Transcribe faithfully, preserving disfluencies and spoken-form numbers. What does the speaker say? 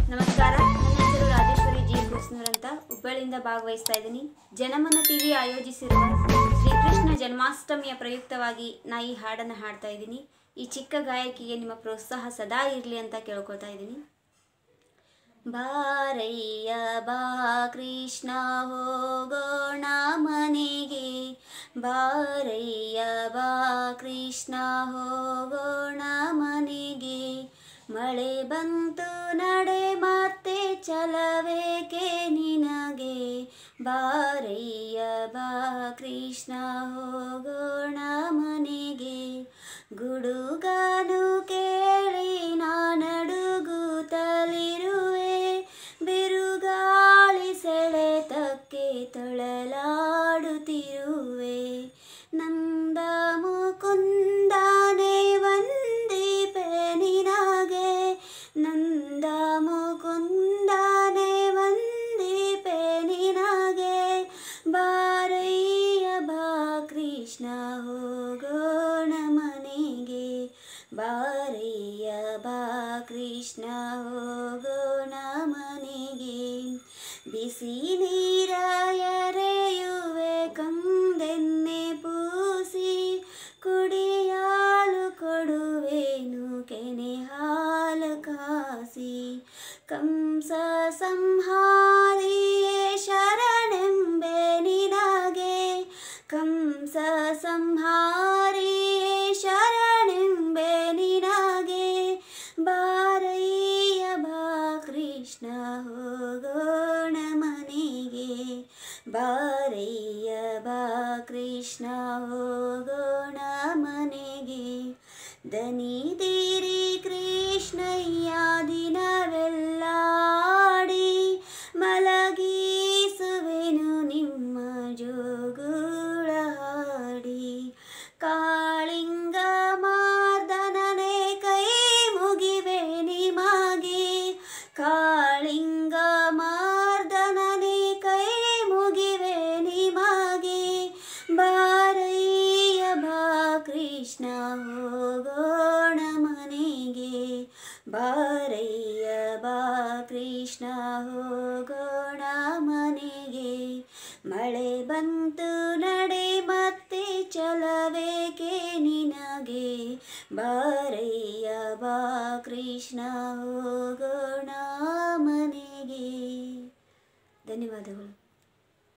ನಮಸ್ಕಾರ, ನನ್ನ ಹೆಸರು ರಾಜೇಶ್ವರಿ ಜಿ ಕುಸ್ನೂರ್ ಅಂತ ಹುಬ್ಬಳ್ಳಿಯಿಂದ ಭಾಗವಹಿಸ್ತಾ ಇದ್ದೀನಿ. ಜನಮನ ಟಿವಿ ಆಯೋಜಿಸಿರುವ ಶ್ರೀಕೃಷ್ಣ ಜನ್ಮಾಷ್ಟಮಿಯ ಪ್ರಯುಕ್ತವಾಗಿ ನಾ ಈ ಹಾಡನ್ನು ಹಾಡ್ತಾ ಇದ್ದೀನಿ. ಈ ಚಿಕ್ಕ ಗಾಯಕಿಗೆ ನಿಮ್ಮ ಪ್ರೋತ್ಸಾಹ ಸದಾ ಇರಲಿ ಅಂತ ಕೇಳ್ಕೊತಾ ಇದ್ದೀನಿ. ಬಾರಯ್ಯ ಬಾ ಕೃಷ್ಣ ಹೋಗೋಣ ಮನೆಗೆ, ಬಾರಯ್ಯ ಬಾ ಕೃಷ್ಣ ಹೋಗೋಣ ಮನೆಗೆ. ಮಳೆ ಬಂತು ನಡೆ ಮತ್ತೆ ಚಲವೇಕೆ ನಿನಗೆ, ಬಾರಯ್ಯ ಬಾ ಕೃಷ್ಣ ಹೋಗೋಣ ಮನೆಗೆ. ಗುಡುಗನು ಕೇಳಿ ನಾನಡುಗುತ್ತಲಿರುವೆ, ಬಿರುಗಾಳಿ ಸೆಳೆತಕ್ಕೆ ತೊಳಲಾಡುತ್ತಿರುವೆ. ನಂದ ಮುಕುಂದನೇ ವಂದಿಪೆ ನಿನಗೆ, ನಂದ ಮುಕುಂದನೇ ವಂದಿಪೆ ನಿನಗೆ. ಬಾರಯ್ಯ ಬಾ ಕೃಷ್ಣ ಹೋಗೋಣ ಮನೆಗೆ, ಬಾರಯ್ಯ ಬಾ ಕೃಷ್ಣ ಹೋಗೋಣ ಮನೆಗೆ. ಬಿಸಿ ನೀರ ಎರೆಯುವೆ ಕಂದೆನ್ನೆ ಪೂಸಿ, ಕುಡಿಯಾಲು ಕೊಡುವೆನು ಕೆನೆ ಹಾಲು ಕಾಸಿ. ಕಂಸ ಸಂಹಾರಿಯೇ ಶರಣೆಂಬೆ ನಿನಗೆ, ಕಂಸ ಸಂಹಾರಿಯೇ ಶರಣೆಂಬೆ ನಿನಗೆ. ಬಾರಯ್ಯ ಬಾ ಕೃಷ್ಣ ಹೋಗೋಣ ಮನೆಗೆ, ಬಾರಯ್ಯ ಬಾ ಕೃಷ್ಣ ಹೋಗೋಣ ಮನೆಗೆ. ದನಿದಿರಿ ಕೃಷ್ಣಯ್ಯ ದಿನವೆಲ್ಲ ಆಡಿ, ಮಲಗಿಸುವೆನು ನಿಮ್ಮ ಜೋಗುಳ ಹಾಡಿ. ಕಾಳಿಂಗ ಮಾರ್ದನನೇ ಕೈ ಮುಗಿವೆ ನಿಮಗೆ, ಕಾಳಿಂಗ ಮಾರ್ದನನೇ ಕೈ ಮುಗಿವೆ ನಿಮಗೆ. ಬಾರಯ್ಯ ಬಾ ಕೃಷ್ಣ ಹೋಗೋಣ ಮನೆಗೆ, ಬಾರಯ್ಯ ಬಾ ಕೃಷ್ಣ ಹೋಗೋಣ ಮನೆಗೆ. ಮಳೆ ಬಂತು ನಡೆ ಮತ್ತೆ ಚಲವೇಕೆ ನಿನಗೆ, ಬಾರಯ್ಯ ಬಾ ಕೃಷ್ಣ ಹೋಗೋಣ ಮನೆಗೆ. ಧನ್ಯವಾದಗಳು.